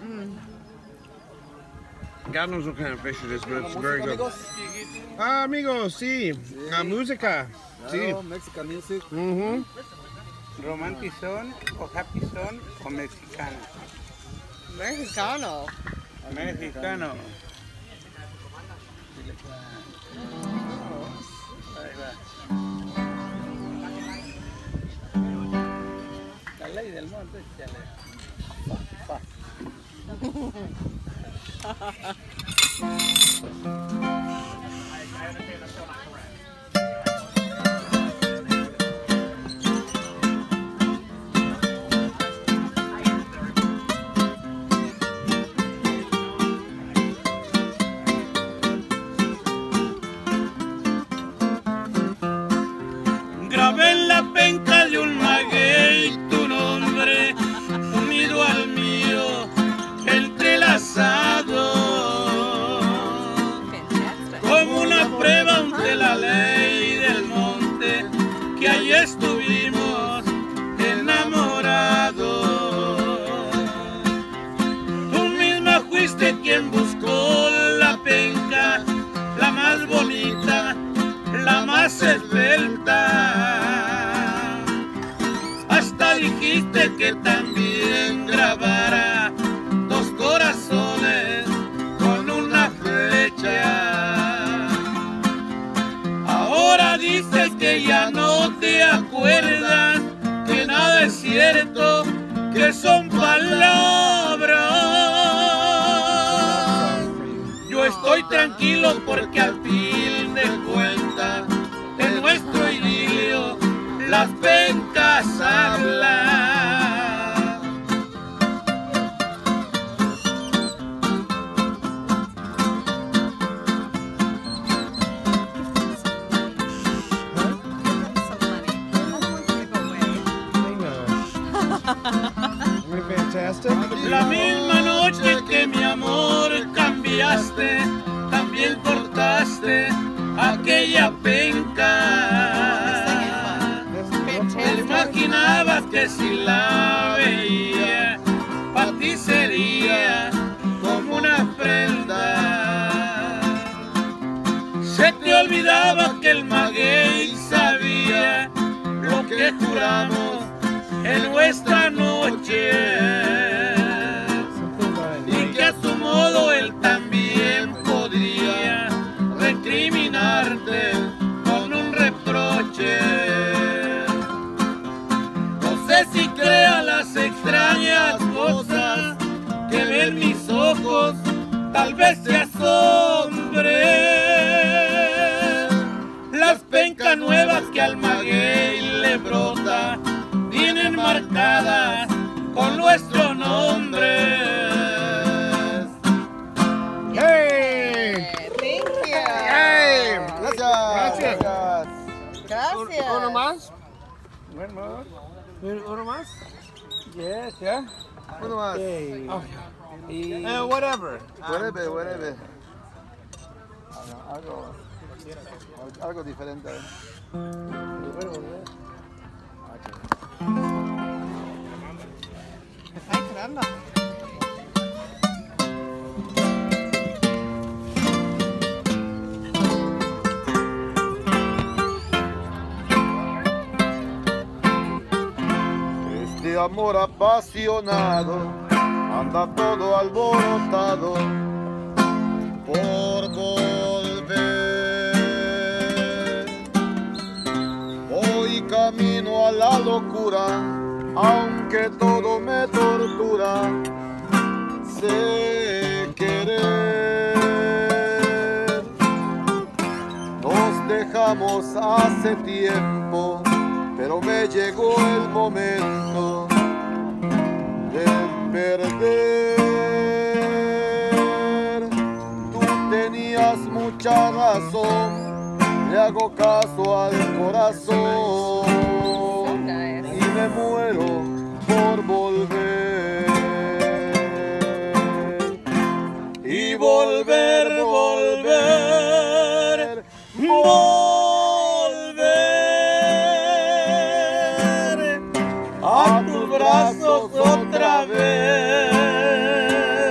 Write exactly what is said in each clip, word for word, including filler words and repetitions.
Mm. God knows what kind of fish it is, but it's very good. Ah, amigos, sí. Sí. La música. Sí. Claro, Mexican music. Mhm. Romantic son o happy son o mexicano. Mexicano. Mexicano. Ahí va. La ley del monte, chale. Pa, Grabé en la penca de un maguey tu nombre, unido al mío, entrelazado, como una prueba ante la ley del monte, que allí estuvimos enamorados. Tú misma fuiste quien buscó la penca, la más bonita, la más esbelta, hasta dijiste que también grabara dos corazones con una flecha. Ahora dices que ya no te acuerdas, que nada es cierto, que son palabras. Yo estoy tranquilo porque al fin de cuentas en nuestro idilio las pencas hablan. Muy fantastic. La misma noche que mi amor cambiaste, también cortaste aquella penca. Te imaginabas que si la veía, para ti sería como una prenda. Se te olvidaba que el maguey sabía lo que juramos en nuestra noche, y que a su modo él también podría recriminarte con un reproche. No sé si crea las extrañas cosas que ven mis ojos, tal vez se asombre. Las pencas nuevas que al maguey le brota vienen marcadas con nuestro nombre. ¡Hey! Thank you. ¡Hey! Gracias. Gracias. ¿Uno más? One more. ¿Uno más? Yes, yeah. Uno más. Okay. Y Uh, whatever. Whatever, whatever. Algo, algo diferente. Ay, caramba. Este amor apasionado anda todo alborotado por volver. Voy camino a la locura, aunque todo me tortura. Sé querer. Nos dejamos hace tiempo, pero me llegó el momento de perder. Tú tenías mucha razón, le hago caso al corazón y me muero por volver. Y volver, volver, volver a tus brazos otra vez.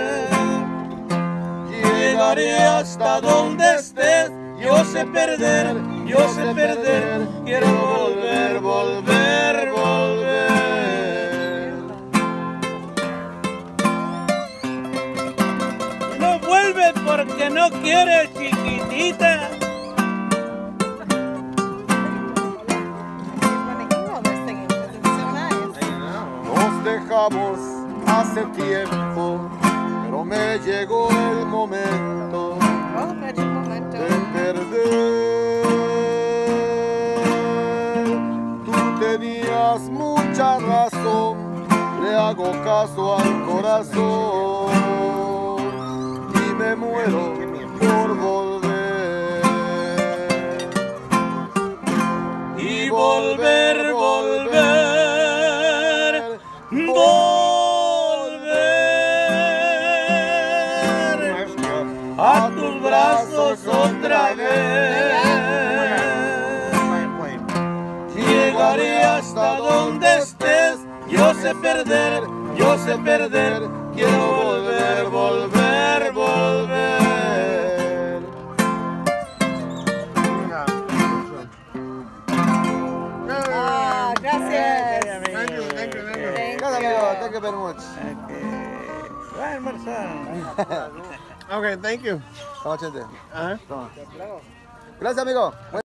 hasta donde estés. Yo sé perder, yo sé perder. Quiero volver, volver, volver. No vuelve porque no quiere, chiquitita. Nos dejamos hace tiempo, pero me llegó el momento de perder. Tú tenías mucha razón, le hago caso al corazón y me muero por volver. Y volver, volver, volver a tus brazos otra vez. Llegaré hasta donde estés. Yo sé perder, yo sé perder. Quiero volver, volver, volver. Ah, gracias. Thank you, thank you, thank you. Thank Gracias, you. amigo. Thank you very much. Va a almorzar. Okay, thank you. Toma, gente. Uh-huh. Toma. Gracias, amigo.